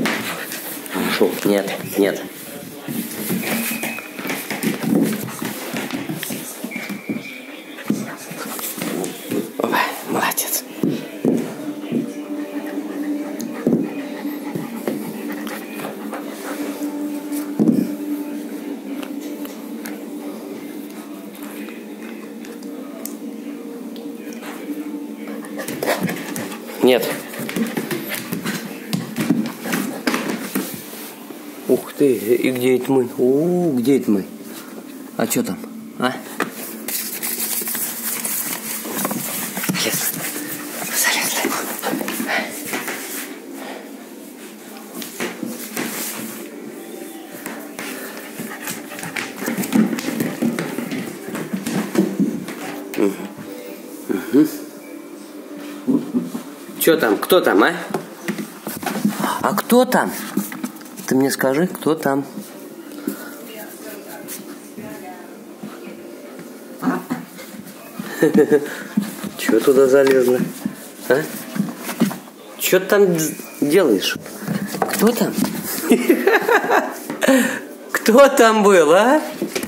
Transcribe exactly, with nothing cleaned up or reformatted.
Шел. Нет, нет. Ой, молодец. Нет. Ух ты, и где это мы? У, где это мы? А что там? А? Сейчас. Залезли. Угу. Угу. Что там? Кто там, а? А кто там? Ты мне скажи, кто там? Чего туда залезла? А? Что ты там делаешь? Кто там? Кто там был, а?